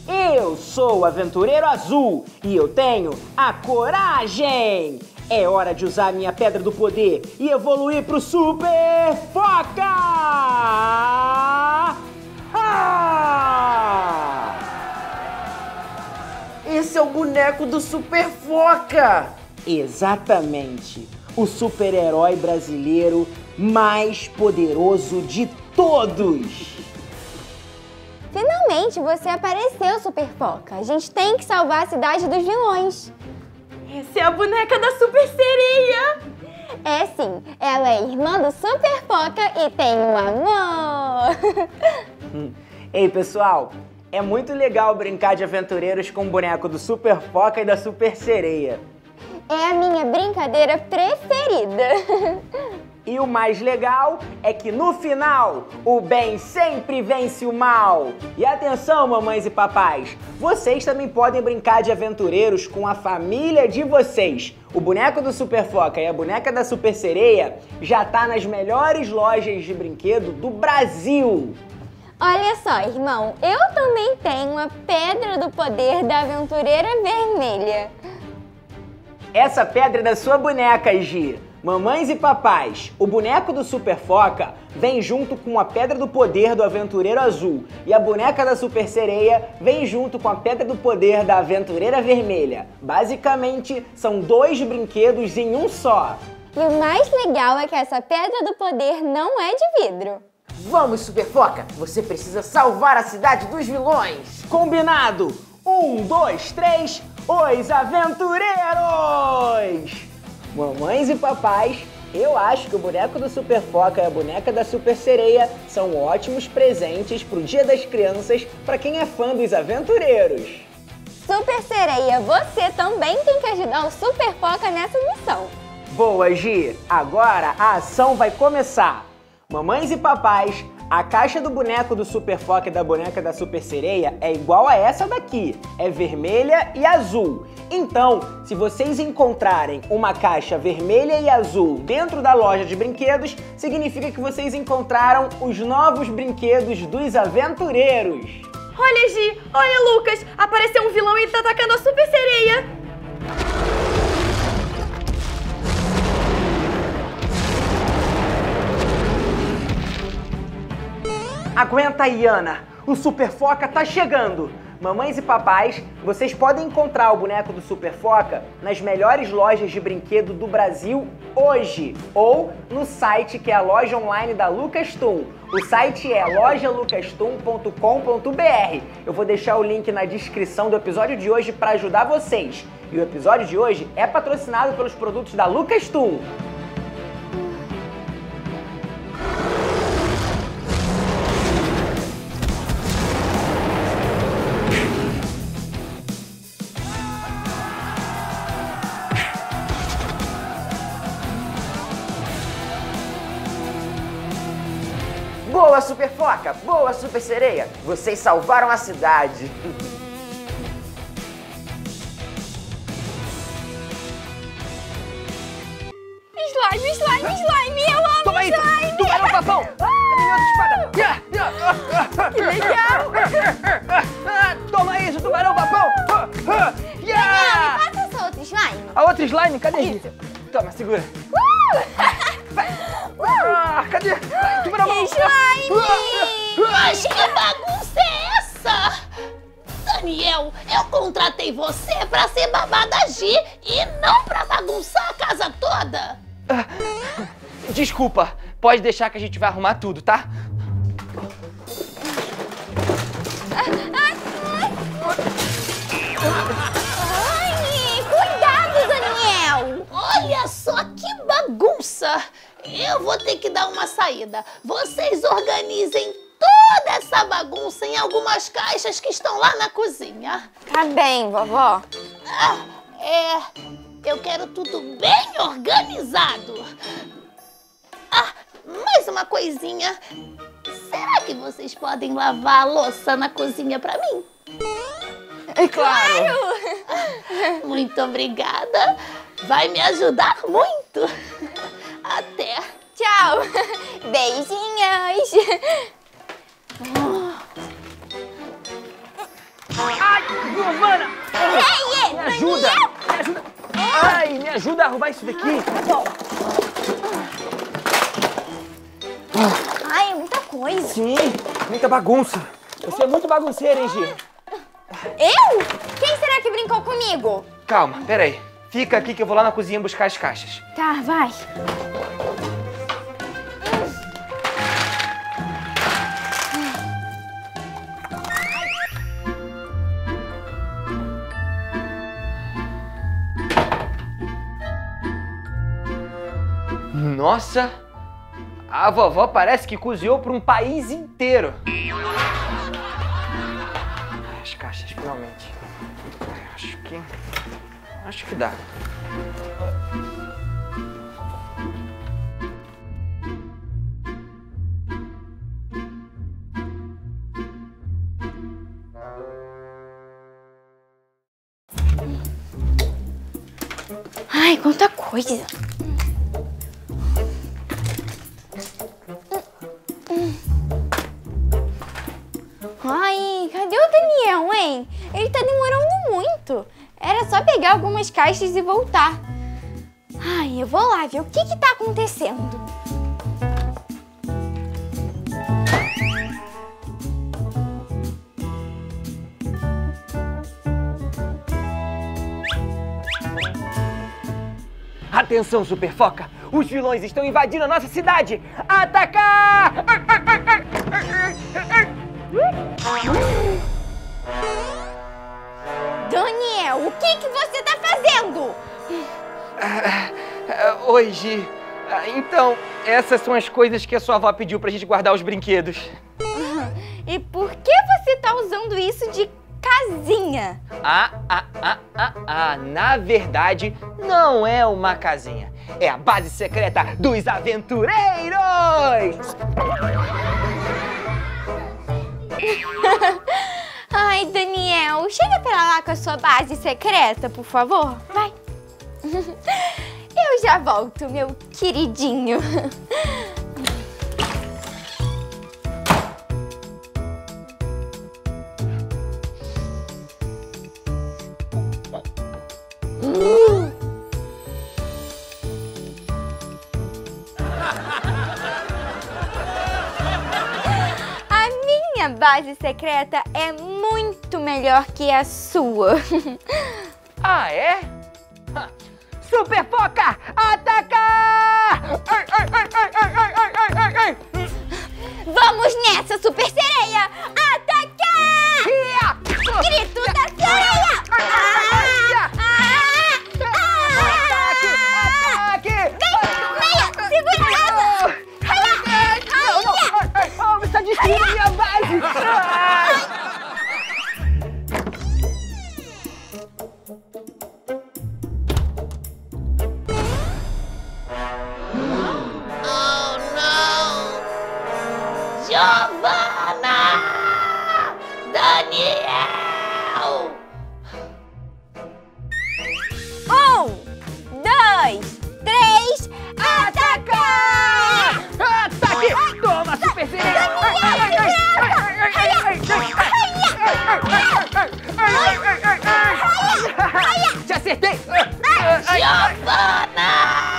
Eu sou o Aventureiro Azul e eu tenho a coragem! É hora de usar minha Pedra do Poder e evoluir pro Super Foca! Ah! Esse é o boneco do Super Foca! Exatamente! O super-herói brasileiro mais poderoso de todos! Finalmente você apareceu, Super Foca. A gente tem que salvar a cidade dos vilões. Essa é a boneca da Super Sereia! É sim, ela é irmã do Super Foca e tem um amor! Ei, pessoal, é muito legal brincar de aventureiros com o boneco do Super Foca e da Super Sereia. É a minha brincadeira preferida. E o mais legal é que no final, o bem sempre vence o mal. E atenção, mamães e papais, vocês também podem brincar de aventureiros com a família de vocês. O boneco do Super Foca e a boneca da Super Sereia já tá nas melhores lojas de brinquedo do Brasil. Olha só, irmão, eu também tenho a Pedra do Poder da Aventureira Vermelha. Essa pedra é da sua boneca, Gi. Mamães e papais, o boneco do Super Foca vem junto com a Pedra do Poder do Aventureiro Azul e a boneca da Super Sereia vem junto com a Pedra do Poder da Aventureira Vermelha. Basicamente, são dois brinquedos em um só. E o mais legal é que essa Pedra do Poder não é de vidro. Vamos, Super Foca! Você precisa salvar a cidade dos vilões! Combinado! 1, 2, 3, os aventureiros! Mamães e papais, eu acho que o boneco do Super Foca e a boneca da Super Sereia são ótimos presentes pro Dia das Crianças para quem é fã dos aventureiros. Super Sereia, você também tem que ajudar o Super Foca nessa missão. Boa, Gi! Agora a ação vai começar! Mamães e papais, a caixa do boneco do Super Foca e da boneca da Super Sereia é igual a essa daqui, é vermelha e azul. Então, se vocês encontrarem uma caixa vermelha e azul dentro da loja de brinquedos, significa que vocês encontraram os novos brinquedos dos aventureiros. Olha, Gi! Olha, Lucas! Apareceu um vilão e ele tá atacando a Super Sereia! Aguenta aí, Ana! O Super Foca tá chegando! Mamães e papais, vocês podem encontrar o boneco do Super Foca nas melhores lojas de brinquedo do Brasil hoje, ou no site que é a loja online da Lucas Toon. O site é lojalucastoon.com.br. Eu vou deixar o link na descrição do episódio de hoje para ajudar vocês. E o episódio de hoje é patrocinado pelos produtos da Lucas Toon. Boa, Super Foca! Boa, Super Sereia! Vocês salvaram a cidade! Slime, slime, slime! Eu amo Toma isso! slime! Tubarão papão! Que legal! Toma isso, tubarão papão! Daniel, me passa essa outra slime. A outra slime, cadê isso? Toma, segura. Cadê? Tubarão papão! Slime! Mas que bagunça é essa? Daniel, eu contratei você pra ser babá da Gi e não pra bagunçar a casa toda. Desculpa, pode deixar que a gente vai arrumar tudo, tá? Ai, cuidado, Daniel! Olha só que bagunça. Eu vou ter que dar uma saída. Vocês organizem toda essa bagunça em algumas caixas que estão lá na cozinha. Tá bem, vovó. Eu quero tudo bem organizado. Mais uma coisinha. Será que vocês podem lavar a louça na cozinha pra mim? É claro! Muito obrigada. Vai me ajudar muito. Até. Tchau. Beijinhos. ajuda a arrumar isso daqui. Ai, é muita coisa. Sim, muita bagunça. Você é muito bagunceira, hein, Gi? Eu? Quem será que brincou comigo? Calma, peraí. Fica aqui que eu vou lá na cozinha buscar as caixas. Tá, vai. Nossa, a vovó parece que cozinhou para um país inteiro. As caixas, finalmente. Acho que dá. Ai, quanta coisa. Ai, cadê o Daniel, hein? Ele tá demorando muito. Era só pegar algumas caixas e voltar. Ai, eu vou lá ver o que tá acontecendo. Atenção, Super Foca! Os vilões estão invadindo a nossa cidade! Atacar! Daniel, o que você tá fazendo? Oi, Gi. Então, essas são as coisas que a sua avó pediu pra gente guardar os brinquedos. E por que você tá usando isso de casinha? Na verdade, não é uma casinha. É a base secreta dos aventureiros! Ai, Daniel, chega pra lá com a sua base secreta, por favor. Vai. Eu já volto, meu queridinho. A minha base secreta é muito melhor que a sua. Ah, é? Super Foca, atacar! Vamos nessa, Super Sereia! Atacar! Grito da sereia! Ataque! Meia, segura essa! Você está destruindo minha base! Oh, não! Giovanna! Daniel! 1, 2, 3, atacar! Ataque! Toma, Super Sereia! Te acertei! Giovanna!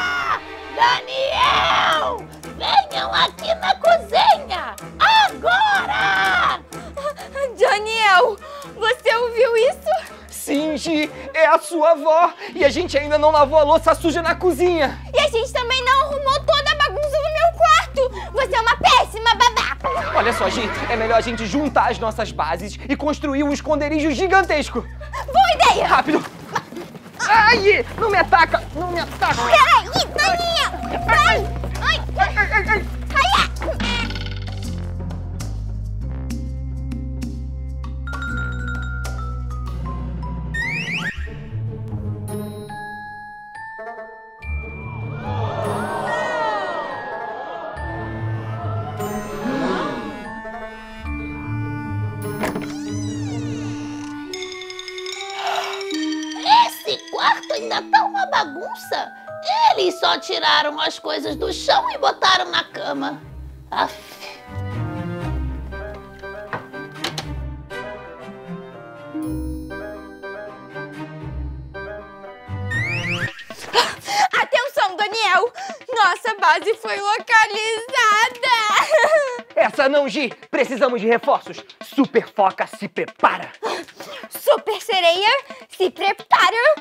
Daniel! Venham aqui na cozinha! Agora! Daniel, você ouviu isso? Sim, Gi, é a sua avó! E a gente ainda não lavou a louça suja na cozinha! E a gente também não arrumou toda a bagunça do meu quarto! Você é uma péssima babá! Olha só, Gi, é melhor a gente juntar as nossas bases e construir um esconderijo gigantesco! Boa ideia! Rápido! Ai! Não me ataca! Não me ataca! Peraí, Daniel! Vai! Ai! Ai! Esse quarto ainda tá uma bagunça. Eles só tiraram as coisas do chão e botaram na cama. Aff. Daniel! Nossa base foi localizada! Essa não, Gi! Precisamos de reforços! Super Foca, se prepara! Super Sereia, se prepara!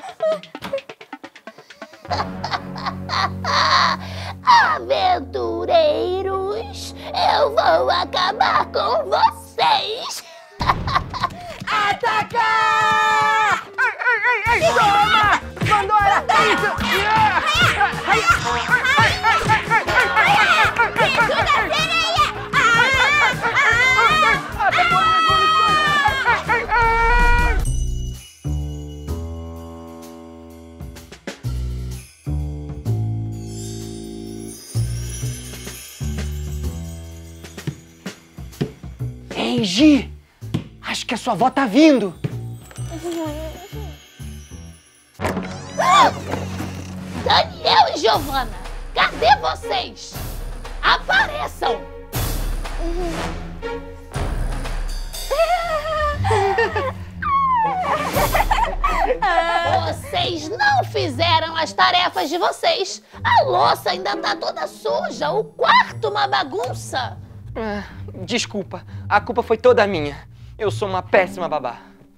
Aventureiros, eu vou acabar com vocês! Atacar! Ei! Toma! Pandora! Ei, Gi! Acho que a sua avó tá vindo! Daniel e Giovana, cadê vocês? Apareçam! Vocês não fizeram as tarefas de vocês. A louça ainda tá toda suja, o quarto uma bagunça. Desculpa, a culpa foi toda minha. Eu sou uma péssima babá.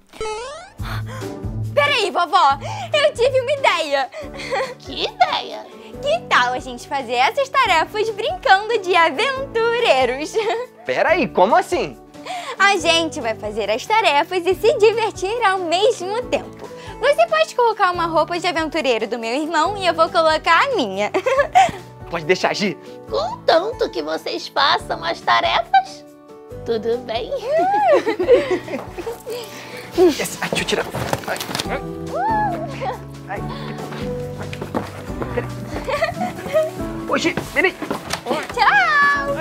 Peraí, vovó, eu tive uma ideia. Que ideia? Que tal a gente fazer essas tarefas brincando de aventureiros? Peraí, como assim? A gente vai fazer as tarefas e se divertir ao mesmo tempo. Você pode colocar uma roupa de aventureiro do meu irmão e eu vou colocar a minha. Pode deixar, Gi. Contanto que vocês façam as tarefas, tudo bem? Yes. Ai, deixa eu tirar. Ai. Ô, Gi, peraí. Tchau!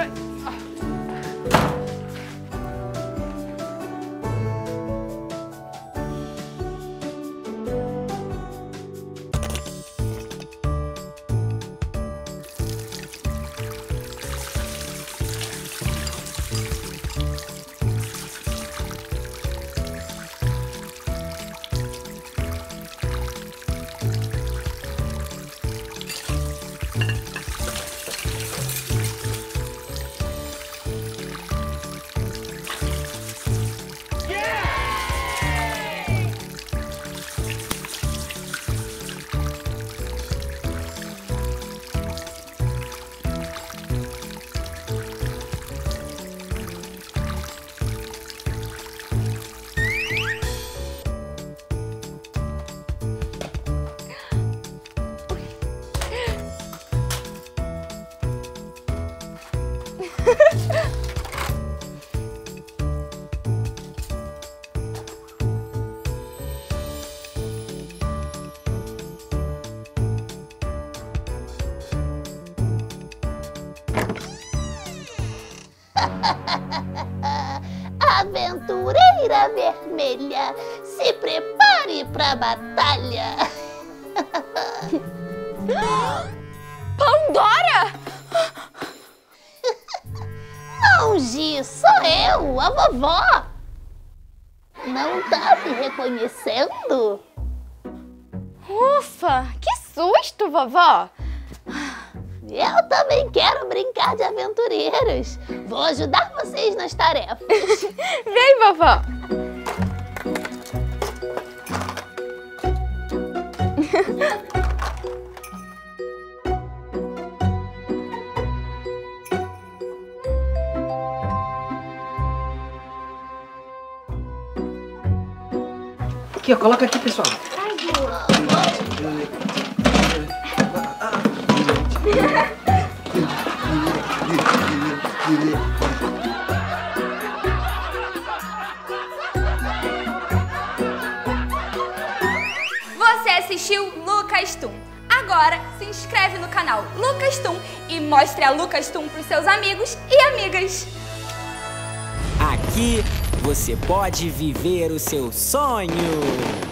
Aventureira vermelha, se prepare pra batalha. Pandora! Não, Gi, sou eu, a vovó. Não tá me reconhecendo? Ufa, que susto, vovó! Eu também quero brincar de aventureiros. Vou ajudar vocês nas tarefas. Vem, vovó! Aqui, ó, coloca aqui, pessoal. Você assistiu Lucas Tum. Agora se inscreve no canal Lucas Tum e mostre a Lucas Tum para os seus amigos e amigas. Aqui você pode viver o seu sonho.